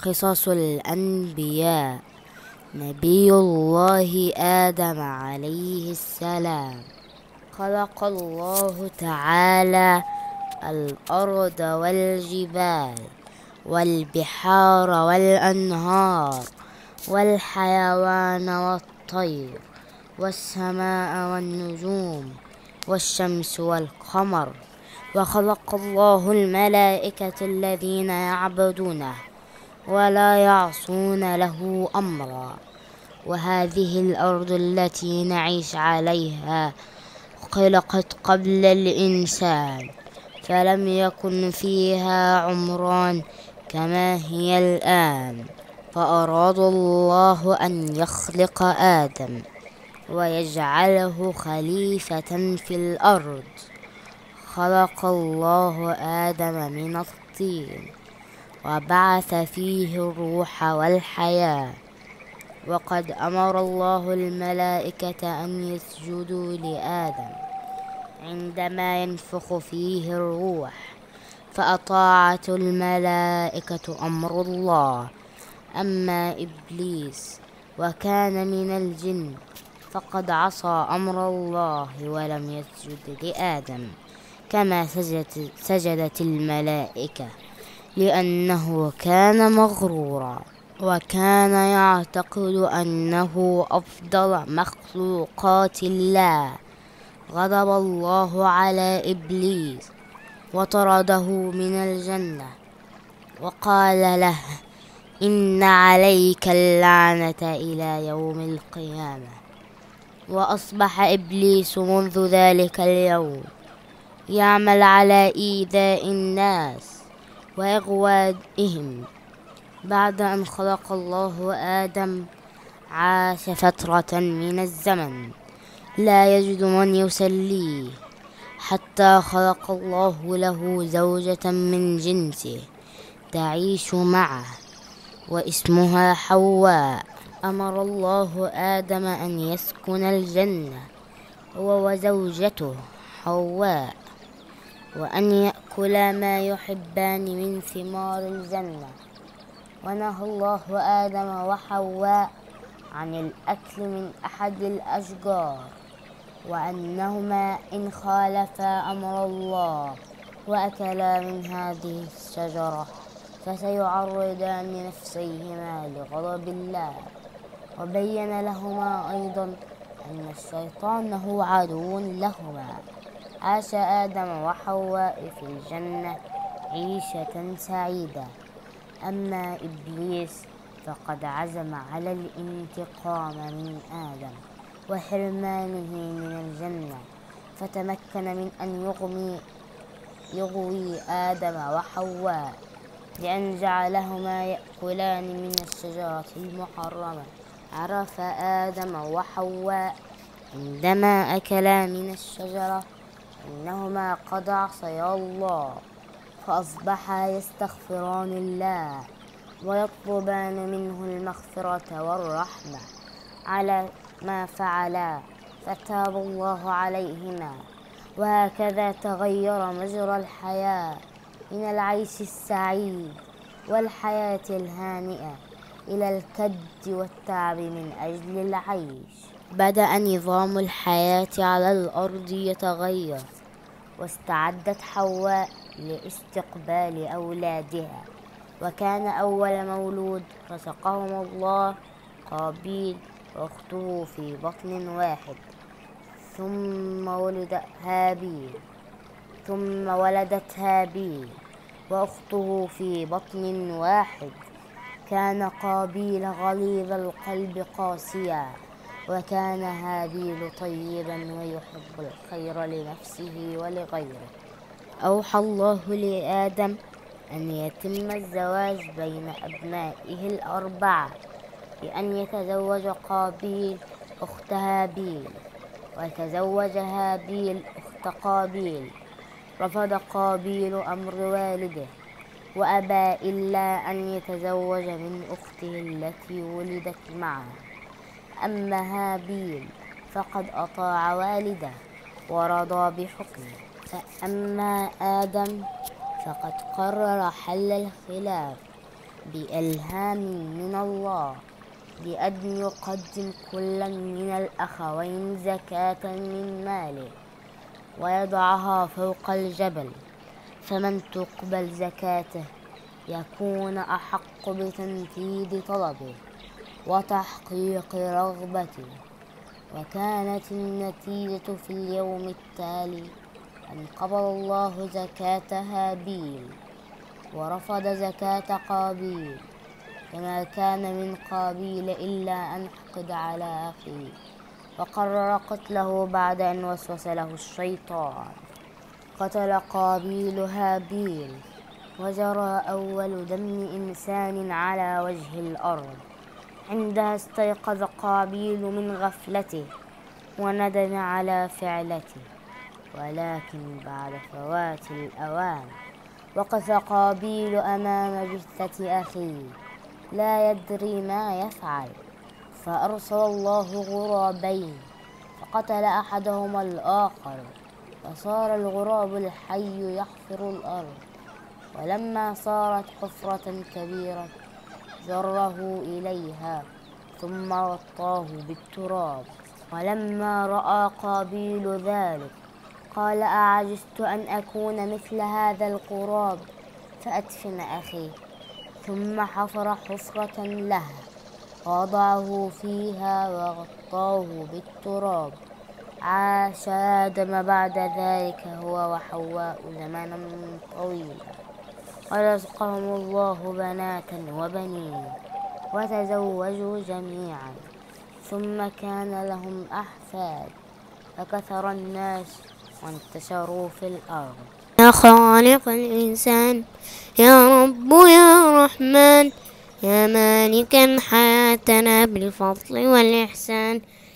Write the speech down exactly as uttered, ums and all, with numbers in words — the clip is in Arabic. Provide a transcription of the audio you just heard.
قصص الأنبياء. نبي الله آدم عليه السلام خلق الله تعالى الأرض والجبال والبحار والأنهار والحيوان والطير والسماء والنجوم والشمس والقمر، وخلق الله الملائكة الذين يعبدونه ولا يعصون له أمرا. وهذه الأرض التي نعيش عليها خلقت قبل الإنسان، فلم يكن فيها عمران كما هي الآن، فأراد الله أن يخلق آدم ويجعله خليفة في الأرض. خلق الله آدم من الطين وبعث فيه الروح والحياة، وقد أمر الله الملائكة أن يسجدوا لآدم عندما ينفخ فيه الروح، فأطاعت الملائكة أمر الله. أما إبليس وكان من الجن فقد عصى أمر الله ولم يسجد لآدم كما سجدت, سجدت الملائكة، لأنه كان مغرورا وكان يعتقد أنه أفضل مخلوقات الله. غضب الله على إبليس وطرده من الجنة وقال له: إن عليك اللعنة إلى يوم القيامة. وأصبح إبليس منذ ذلك اليوم يعمل على إيذاء الناس وإغوائهم. بعد أن خلق الله آدم عاش فترة من الزمن لا يجد من يسليه، حتى خلق الله له زوجة من جنسه تعيش معه واسمها حواء. أمر الله آدم أن يسكن الجنة هو وزوجته حواء، وأن يأكلا ما يحبان من ثمار الجنة. ونهى الله آدم وحواء عن الأكل من أحد الأشجار، وأنهما إن خالفا أمر الله وأكلا من هذه الشجرة فسيعرضان نفسيهما لغضب الله. وبين لهما أيضا أن الشيطان هو عدو لهما. عاش آدم وحواء في الجنة عيشة سعيدة. أما إبليس فقد عزم على الانتقام من آدم وحرمانه من الجنة، فتمكن من أن يغوي, يغوي آدم وحواء لأن جعلهما يأكلان من الشجرة المحرمة. عرف آدم وحواء عندما أكلا من الشجرة أنهما قد عصيا الله، فأصبحا يستغفران الله ويطلبان منه المغفرة والرحمة على ما فعلا، فتاب الله عليهما. وهكذا تغير مجرى الحياة من العيش السعيد والحياة الهانئة إلى الكد والتعب من أجل العيش. بدأ نظام الحياة على الأرض يتغير، واستعدت حواء لاستقبال أولادها. وكان أول مولود رزقهم الله قابيل وأخته في بطن واحد، ثم ولد هابيل ثم ولدت هابيل وأخته في بطن واحد. كان قابيل غليظ القلب قاسيا، وكان هابيل طيبا ويحب الخير لنفسه ولغيره. أوحى الله لآدم أن يتم الزواج بين أبنائه الأربعة بأن يتزوج قابيل أخت هابيل، وتزوج هابيل أخت قابيل. رفض قابيل أمر والده وأبى إلا أن يتزوج من أخته التي ولدت معه. أما هابيل فقد أطاع والده ورضى بحكمه. فأما آدم فقد قرر حل الخلاف بإلهام من الله بأن يقدم كل من الأخوين زكاة من ماله ويضعها فوق الجبل، فمن تقبل زكاته يكون أحق بتنفيذ طلبه وتحقيق رغبته. وكانت النتيجة في اليوم التالي أن قبل الله زكاة هابيل ورفض زكاة قابيل، فما كان من قابيل إلا أن حقد على أخيه وقرر قتله بعد أن وسوس له الشيطان. قتل قابيل هابيل وجرى أول دم إنسان على وجه الأرض. عندها استيقظ قابيل من غفلته وندم على فعلته، ولكن بعد فوات الأوان وقف قابيل أمام جثة أخيه لا يدري ما يفعل، فأرسل الله غرابين فقتل أحدهما الآخر، فصار الغراب الحي يحفر الأرض، ولما صارت حفرة كبيرة جره إليها ثم غطاه بالتراب. ولما رأى قابيل ذلك قال أعجزت أن أكون مثل هذا الغراب فأدفن أخي، ثم حفر حفرة له ووضعه فيها وغطاه بالتراب. عاش آدم بعد ذلك هو وحواء زمانا طويلا، ورزقهم الله بناتا وبنين وتزوجوا جميعا، ثم كان لهم أحفاد فكثر الناس وانتشروا في الأرض. يا خالق الإنسان يا رب يا رحمن يا مالكا حياتنا بالفضل والإحسان